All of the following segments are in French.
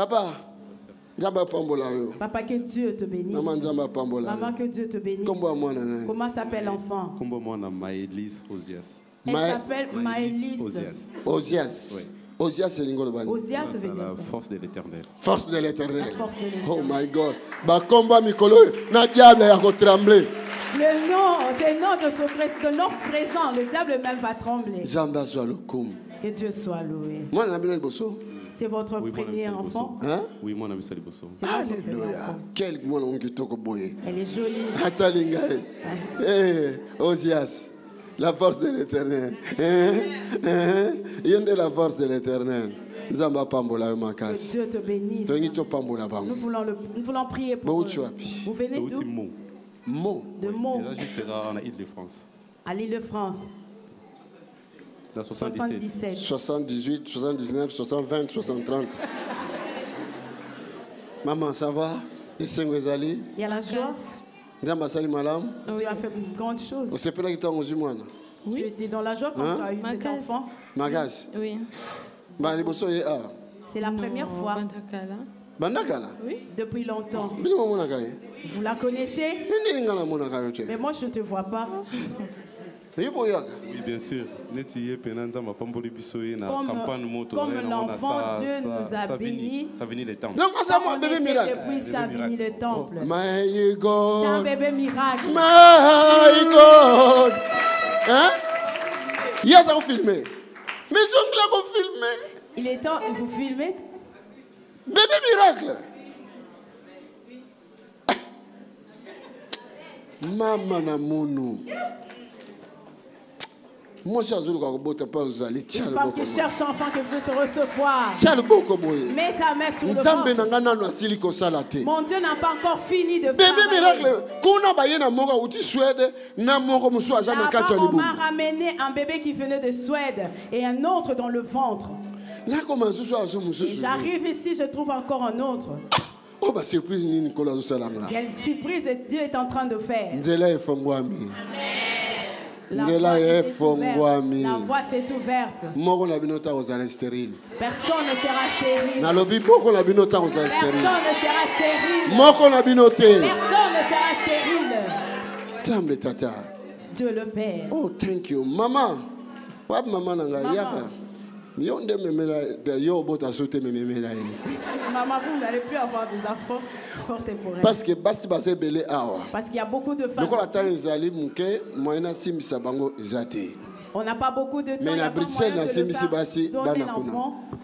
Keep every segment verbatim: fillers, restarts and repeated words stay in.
Papa. Papa, que Dieu te bénisse. Maman, que Dieu te bénisse. Comment s'appelle l'enfant? Elle s'appelle Maëlys. Osias. Osias. Oui. Osias, c'est Osias, c'est la force de l'éternel. Force de l'éternel. Oh my God. Bah, combat Mikolo, na diable a tremblé. Le nom, c'est le nom de ce de notre présent. Le diable même va trembler. Zamba soit le koum. Que Dieu soit loué. Moi, on a bien le bosso. C'est votre oui, premier enfant? Hein? Oui, moi, on a vu ça, les bosso. Alléluia. Quel moi, on Elle est jolie. Atalinga. Eh, Osias. La force de l'éternel. Il y a de la force de l'éternel. Que Dieu te bénisse. Nous voulons, le, nous voulons prier pour vous. Vous venez d'où? Mo. De Mo. Là, je serai en Île-de-France. À l'Île-de-France. Dans soixante-dix-sept. soixante-dix-huit, soixante-dix-neuf, soixante, vingt, soixante, trente. Maman, ça va? Il y a la joie. Nzamba sali malam. Tu as fait une grande chose. Au sepela qui t'a rendu moi. Oui. Tu étais dans la joie quand tu as eu cet enfant. Magas. Oui. Bah les bosso est ah. C'est la première fois. Bandakala. Bandakala. Oui. Depuis longtemps. Vous la connaissez? Mais moi je ne te vois pas. Oui, bien sûr. Comme, comme l'enfant, Dieu nous a bénis. Ça venait les temples. Donc, ça m'a bébé miracle. Depuis, ça finit le temple. My God. C'est un bébé miracle. My God. Hein? Il y a ça filmé. Mais je l'ai pas filmé. Il est temps de vous filmer. Bébé miracle. Maman Namounu. Moi, je suis une femme qui cherche un enfant qui peut se recevoir. Mets ta main sur le ventre. Mon Dieu n'a pas encore fini de bébé miracle. On m'a ramené un bébé qui venait de Suède et un autre dans le ventre. J'arrive ici, je trouve encore un autre. Oh, bah, surprise, quelle surprise Dieu est en train de faire. Amen. La voie, la voie s'est ouverte. Personne ne sera stérile. Personne ne sera stérile. Personne ne sera stérile. Dieu le Père. Oh, thank you. Maman. Maman. Maman. Maman, vous n'allez plus avoir des enfants. Portez pour elle. Parce que basi basé belé awa. Parce qu'il y a beaucoup de femmes. On n'a pas beaucoup de temps. Mais la Bruxelles na simisi basi bana kuna.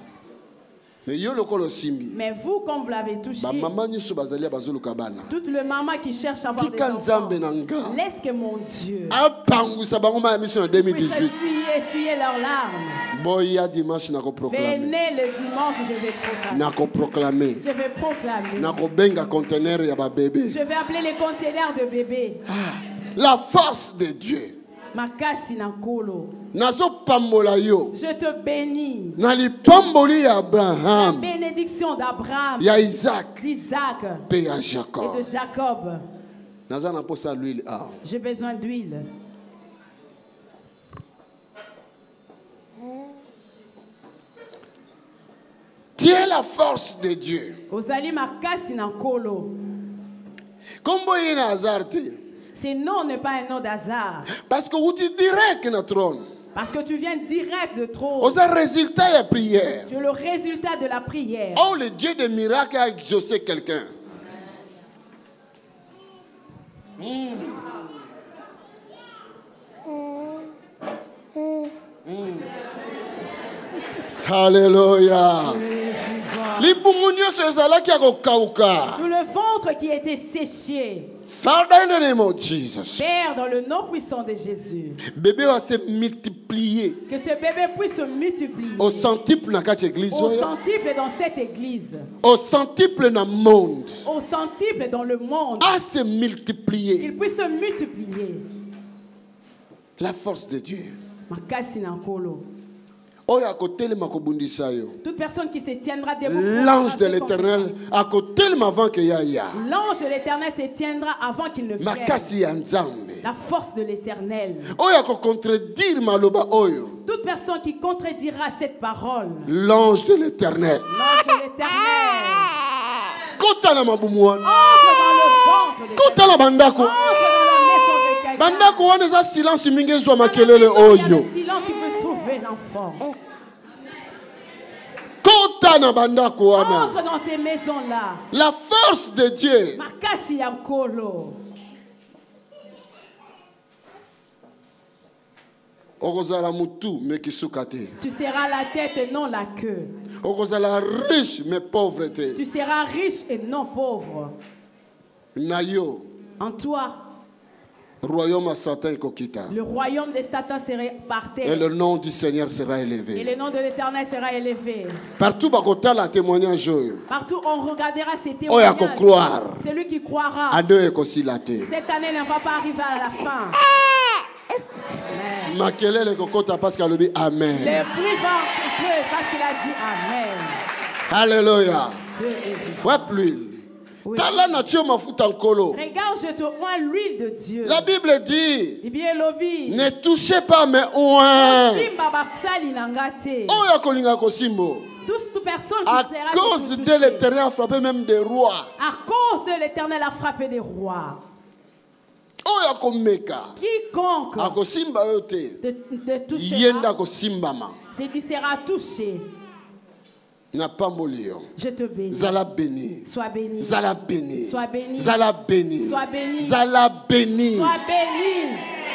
Mais vous, comme vous l'avez touché, toute le maman qui cherche à avoir des enfants, laisse que mon Dieu puisse essuyer leurs larmes. Venez le dimanche, je vais proclamer. Je vais proclamer. Je vais appeler les conteneurs de bébés. La force de Dieu. Makasi na kolo. Nazo pambola yo. Je te bénis. Nali pamboli Abraham. La bénédiction d'Abraham. Ya Isaac. D'Isaac. Et ya Jacob. Et de Jacob. Naza na posa l'huile ah. J'ai besoin d'huile. Tiens la force de Dieu. Ozali makasi na kolo. Kombo yina azarte. Ce nom n'est pas un nom d'hasard. Parce que vous êtes direct na trône. Parce que tu viens direct de trône. Vous êtes résultat de la prière. Tu es le résultat de la prière. Oh, le Dieu des miracles a exaucé quelqu'un. Mm. Mm. Alléluia. Tout le ventre qui était séché. Father, in the name of Jesus. Père, dans le nom puissant de Jésus. Bébé va se multiplier. Que ce bébé puisse se multiplier. Au centuple dans cette église. Au centuple dans cette église. Au centuple dans le monde. Au centuple dans le monde. À se multiplier. Il puisse se multiplier. La force de Dieu. Makasi na nkolo. Toute personne qui se tiendra debout. L'ange de l'Éternel à côté avant que yaya. L'ange de l'Éternel se tiendra avant qu'il ne vienne. La force de l'Éternel. Toute personne qui contredira cette parole. L'ange de l'Éternel. L'ange de l'Éternel. Entre dans le ventre de Entre dans la maison de quelqu'un. Bandako wana za silence mingi ezwa makelele Il y a oyo. le silence qui peut se trouver l'enfant. Kota na bandako wana. Entre dans ces maisons-là. La force de Dieu. Makasi ya nkolo. Okozala mutu mais kisukate. Tu seras la tête et non la queue. Okozala riche mais pauvreté. Tu seras riche et non pauvre. Nayo. En toi. Royaume à Satan kokita. Le royaume de Satan serait par terre. Et le nom du Seigneur sera élevé. Et le nom de l'Éternel sera élevé. Partout bakota la témoignage. Partout on regardera ces témoignages. Oya croire. Celui qui croira. Cette année ne va pas arriver à la fin. Makelele kokota parce qu'elle dit amen. Les bruits vont écouter parce qu'il a dit amen. Alléluia. Ouais plus. Oui. Regarde, je te oins l'huile de Dieu. La Bible dit ne touchez pas mais oint. À cause de l'Éternel a frappé même des rois. À cause de l'Éternel a frappé des rois. Quiconque de, de touchera, c'est qu'il sera touché. Je te bénis. Zala béni. Sois béni. Zala béni. Sois béni. Zala béni. Sois béni. Zala béni. Sois béni.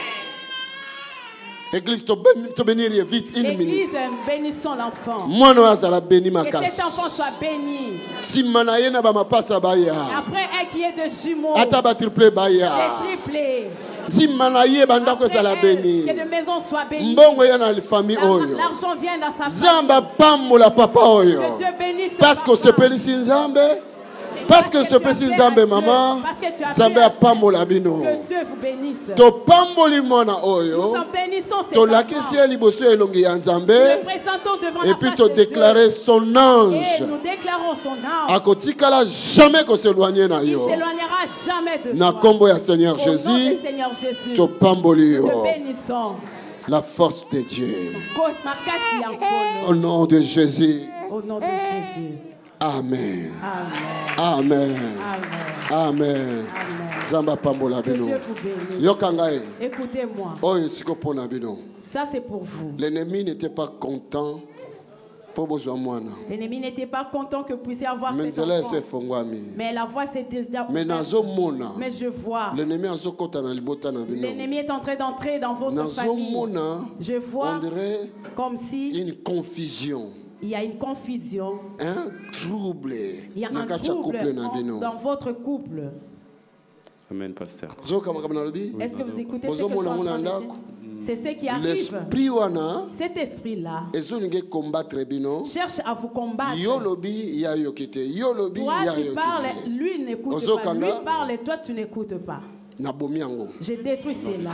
Église, te bénir vite une minute. Église, bénissons l'enfant. Moi, non, zala béni ma que cet enfant soit béni. Si manaye na ba ma pasa baya. Après un qui est de jumeaux. Ataba triplé baya. Les triplés. Si manaye banda ko zala béni. Que de maison soit bénie. Mbongo ya na famille oyo. L'argent vient dans sa famille. Zamba pamola papa oyo. Que Dieu bénisse. Parce que se bénisse Nzambe. Parce que ce petit Nzambe maman. Nzambe a pamola bino. Que Dieu vous bénisse. To pamboli mona oyo. Nous en bénissons ces to lakisi liboso elongi ya Nzambe. Nous présentons devant et la puis face te de déclarer Dieu. son ange. Et nous déclarons son ange. Akotikala jamais ko s'éloigner na yo. Il s'éloignera jamais de na toi. kombo ya Seigneur Au nom Jésus. du Seigneur Jésus. To pamboli yo. Nous te bénissons. La force de Dieu. Au Au nom de Jésus. Au nom de Jésus. Amen. Amen. Amen. Amen. Amen. Zamba pambola bino. Yokangae. Écoutez-moi. Oh, siko pona bino. Ça c'est pour vous. L'ennemi n'était pas content pour besoin moi. L'ennemi n'était pas content que vous puissiez avoir mais cet enfant. Mais la voix s'est déjà mais Mais je vois. L'ennemi a zokota na libota na bino. L'ennemi est en train d'entrer dans votre famille. Je vois on dirait comme si une confusion. Il y a une confusion. Un trouble. Il y a un trouble en, dans votre couple. Amen, pasteur. Est-ce que vous écoutez ce que je suis en train de dire? C'est ce qui arrive. L'esprit wana, cet esprit-là combattre bino. Cherche à vous combattre. Yolobi ya yokite. Yolobi toi, ya tu parles, lui n'écoute pas. Lui parle et toi, tu n'écoutes pas. J'ai détruit cela.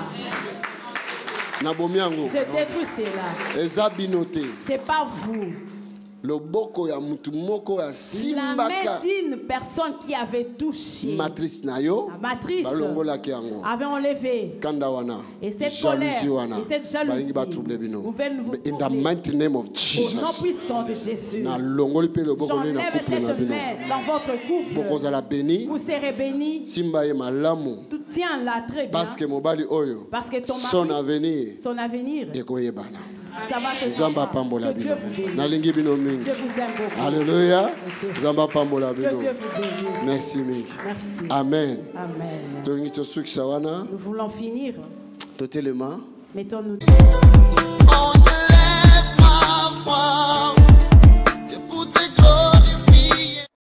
J'ai détruit cela. C'est pas vous. Le boko ya mutu moko ya simbaka. La main d'une personne qui avait touché matrice nayo, la matrice avait enlevé. Kandawana. Et cette colère, et cette jalousie, pouvait nous in the mighty name of Jesus. Au nom puissant de Jésus. J'enlève cette main dans votre couple. Vous serez bénis. Tout tient là très bien. Parce que ton mari, son avenir, son avenir, ça va se faire. Que Dieu vous bénisse. Je vous aime beaucoup. Alléluia. Que Dieu vous bénisse. Merci, Ming. Merci. Amen. Amen. Nous voulons finir. Totalement. Mettons-nous.